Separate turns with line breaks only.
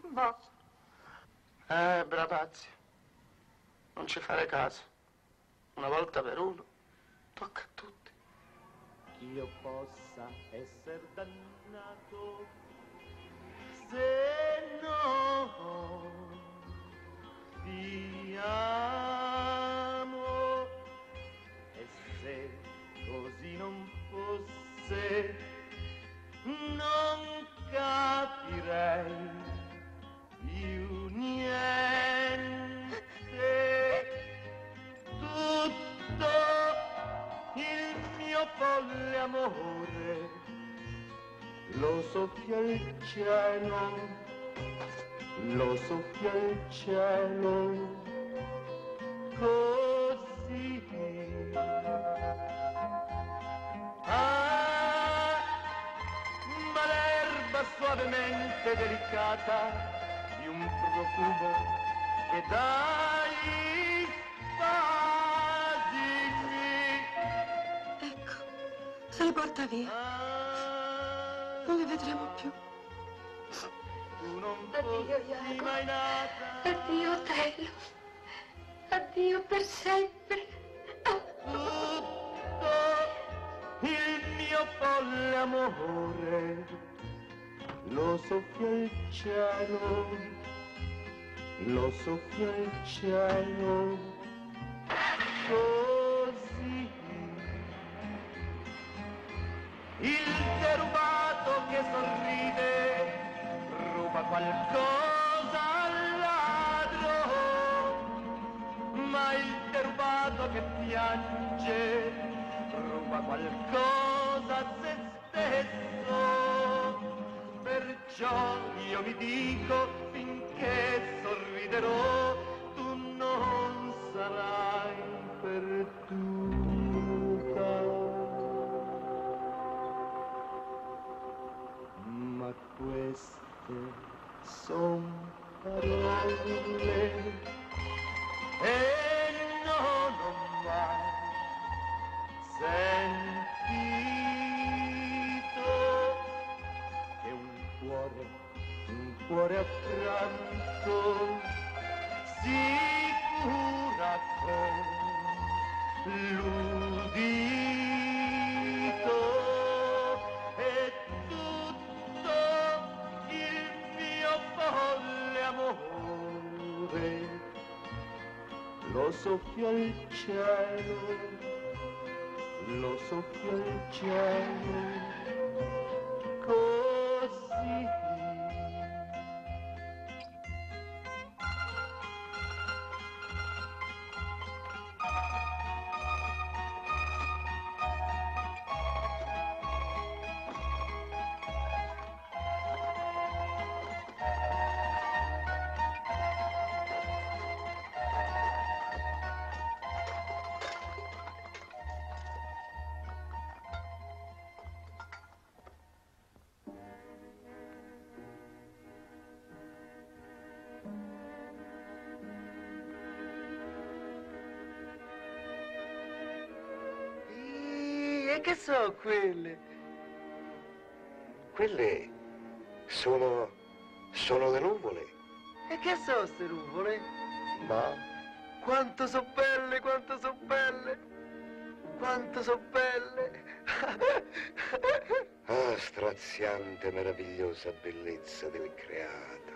No. Bravazzi, non ci fare caso. Una volta per uno, tocca a tutti.
Io possa essere dannato se no ti amo, e se così non fosse non capirei più niente. Tutto il mio folle amore lo soffia il cielo, lo soffia il cielo, così. Ah, ma l'erba suavemente delicata di un profumo che dai spasimi.
Ecco, se li porta via. Non li vedremo più.
Tu non
Addio,
fossi
Iago.
mai nata.
Addio, Otello. Addio per sempre.
Tutto il mio folle amore lo soffia il cielo, lo soffia il cielo, così. Il derubato che sorride ruba qualcosa al ladro, ma il derubato che piange ruba qualcosa a se stesso. Perciò io mi dico, finché sorriderò, tu non sarai perduta. Ma queste son parole e non ho mai sentito che un cuore affranto si cura con l'udito. E tutto il mio folle amore lo soffia il cielo, lo soffia il cielo, così.
E che so quelle?
Quelle sono le nuvole.
E che so ste nuvole?
Ma
Quanto so belle, quanto so belle, quanto so belle.
ah, straziante, meravigliosa bellezza del creato.